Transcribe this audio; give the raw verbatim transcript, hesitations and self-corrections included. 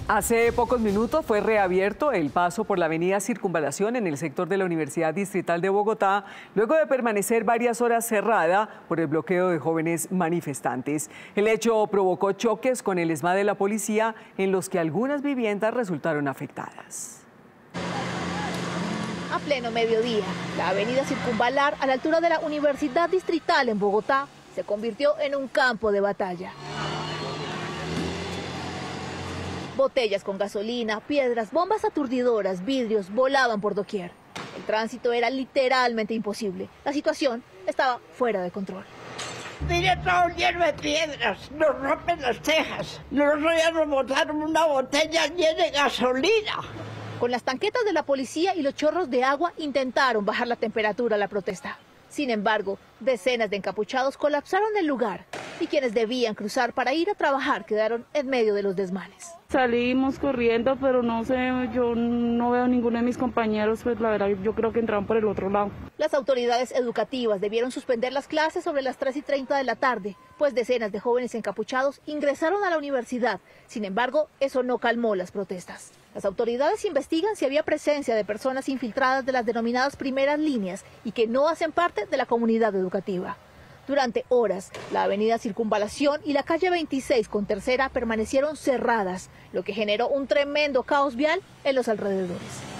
Hace pocos minutos fue reabierto el paso por la avenida Circunvalación en el sector de la Universidad Distrital de Bogotá, luego de permanecer varias horas cerrada por el bloqueo de jóvenes manifestantes. El hecho provocó choques con el ESMAD de la policía, en los que algunas viviendas resultaron afectadas. A pleno mediodía, la avenida Circunvalar, a la altura de la Universidad Distrital en Bogotá, se convirtió en un campo de batalla. Botellas con gasolina, piedras, bombas aturdidoras, vidrios volaban por doquier. El tránsito era literalmente imposible. La situación estaba fuera de control. Mire, todo lleno de piedras, nos rompen las cejas. Nosotros ya nos botaron una botella llena de gasolina. Con las tanquetas de la policía y los chorros de agua intentaron bajar la temperatura a la protesta. Sin embargo, decenas de encapuchados colapsaron el lugar y quienes debían cruzar para ir a trabajar quedaron en medio de los desmanes. Salimos corriendo, pero no sé, yo no veo a ninguno de mis compañeros, pues la verdad yo creo que entraron por el otro lado. Las autoridades educativas debieron suspender las clases sobre las tres y treinta de la tarde, pues decenas de jóvenes encapuchados ingresaron a la universidad. Sin embargo, eso no calmó las protestas. Las autoridades investigan si había presencia de personas infiltradas de las denominadas primeras líneas y que no hacen parte de la comunidad educativa. Durante horas, la avenida Circunvalación y la calle veintiséis con Tercera permanecieron cerradas, lo que generó un tremendo caos vial en los alrededores.